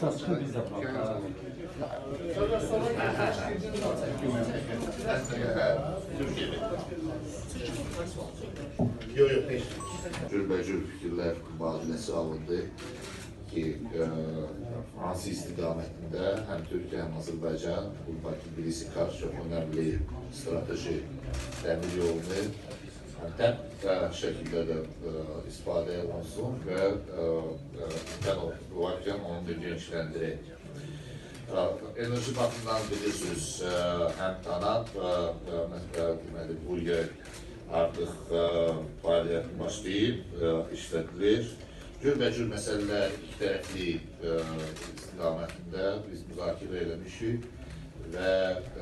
Kısasını biz yapalım. Türkiye'de. Yok yok değil. Cürbəcür fikirlər mübadiləsi alındı ki, hansı istiqamətində həm Türkiyə, həm Azərbaycan buradakı birisi karşı çox önemli strateji dəmir yolunu həm şəkildə də istifadə olunsun və imkan varkən onu da gençləndirək. Enerji bakımından bilirsiniz, həm TANAP bu yer artıq fəaliyyət başlayıb, işlədilir. Cürbəcür məsələlər iki tərəfli istiqamətində biz müzakirə eləmişik və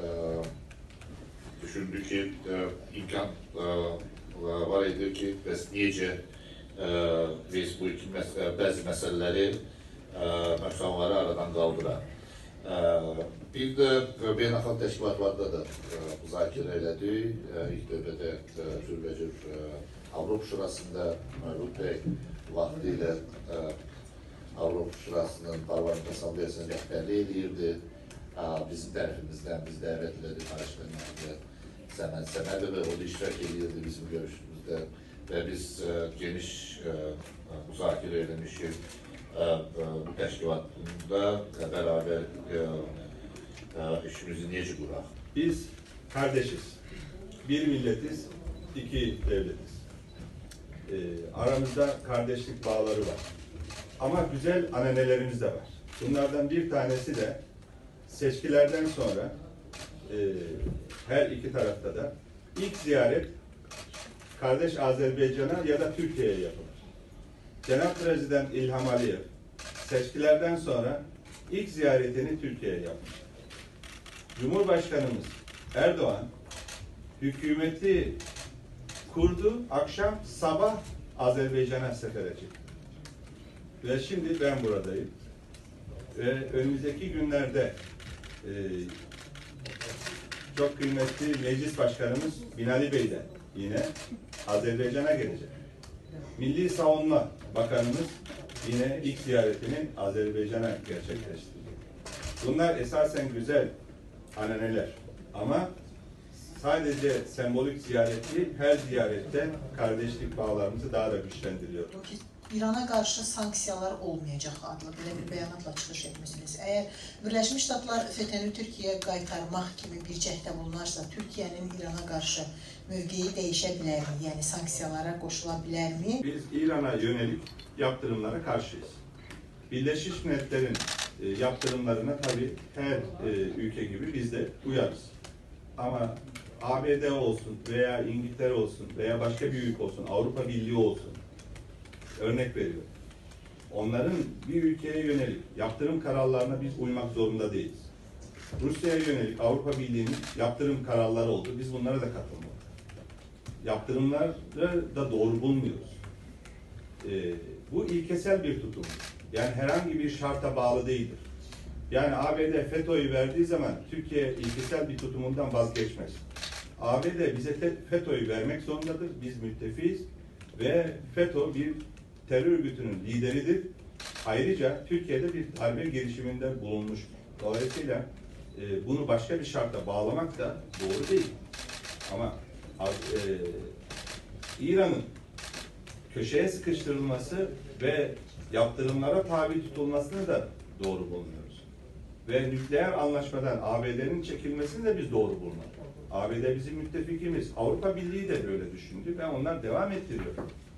düşündük ki, imkan var idi ki, bəs necə biz bu iki bəzi məsələləri məqamları aradan qaldıraq. Bir de beynəlxalq təşkilatlarda da müzakirə elədik. İlk dövrədə Cürbəcür Avropa Şurasında Mövlud bəy vaxtilə Avropa Şurasının Parlament Asambleyasına rəhbərlik edirdi. Bizim tərəfimizdən biz dəvət elədik Xarici Səməd Səmədova, o da iştirak edirdi bizim görüşümüzdə və biz geniş müzakirə eləmişik. Bu təşkilatında beraber işimizi necə quraq? Biz kardeşiz. Bir milletiz, iki devletiz. Aramızda kardeşlik bağları var. Ama güzel ananelerimiz de var. Bunlardan bir tanesi de seçkilerden sonra her iki tarafta da ilk ziyaret kardeş Azerbaycan'a ya da Türkiye'ye yapılır. Cenab-ı Prezident İlham Aliyev seçkilerden sonra ilk ziyaretini Türkiye'ye yapmış. Cumhurbaşkanımız Erdoğan hükümeti kurdu, akşam sabah Azerbaycan'a sefere çıktı. Ve şimdi ben buradayım. Ve önümüzdeki günlerde çok kıymetli Meclis Başkanımız Binali Bey de yine Azerbaycan'a gelecek. Milli Savunma Bakanımız yine ilk ziyaretini Azerbaycan'a gerçekleştirecek. Bunlar esasen güzel ananeler. Ama sadece sembolik ziyaret değil, her ziyarette kardeşlik bağlarımızı daha da güçlendiriyor. İrana qarşı sanksiyalar olmayacaq adlı belə bir bəyanatla çıxış etmişsiniz. Əgər Birləşmiş Ştatlar FETÖ-nü Türkiyəyə qaytarmaq kimi bir cəhdə bulunarsa, Türkiyənin İrana qarşı mövqeyi dəyişə bilərmi? Yəni sanksiyalara qoşula bilərmi? Biz İran'a yönelik yaptırımlara karşıyız. Birleşmiş Milletler'in yaptırımlarına tabii her ülke gibi biz de uyarız. Ama ABD olsun veya İngiltere olsun veya başka bir ülke olsun, Avrupa Birliği olsun, örnek veriyorum. Onların bir ülkeye yönelik yaptırım kararlarına biz uymak zorunda değiliz. Rusya'ya yönelik Avrupa Birliği'nin yaptırım kararları oldu. Biz bunlara da katılmadık. Yaptırımları da doğru bulmuyoruz. Bu ilkesel bir tutum. Yani herhangi bir şarta bağlı değildir. Yani ABD FETÖ'yü verdiği zaman Türkiye ilkesel bir tutumundan vazgeçmez. ABD bize FETÖ'yü vermek zorundadır. Biz müttefiyiz ve FETÖ bir terör örgütünün lideridir. Ayrıca Türkiye'de bir darbe girişiminde bulunmuş. Dolayısıyla bunu başka bir şarta bağlamak da doğru değil. Ama İran'ın köşeye sıkıştırılması ve yaptırımlara tabi tutulmasını da doğru bulmuyoruz. Ve nükleer anlaşmadan ABD'nin çekilmesini de biz doğru bulmadık. ABD bizim müttefikimiz. Avrupa Birliği de böyle düşündü ve onlar devam ettiriyor.